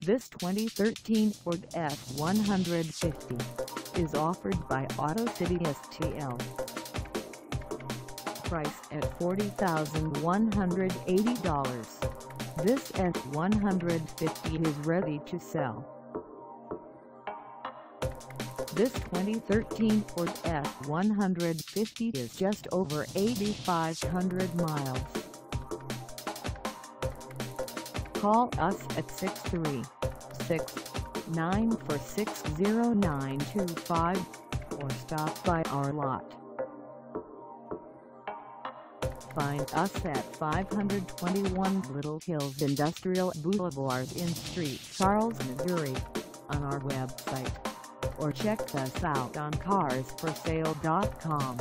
This 2013 Ford F-150 is offered by Auto City STL. Price at $40,180. This F-150 is ready to sell. This 2013 Ford F-150 is just over 8,500 miles. Call us at 636-946-0925 or stop by our lot. Find us at 521 Little Hills Industrial Boulevard in St. Charles, Missouri, on our website, or check us out on carsforsale.com.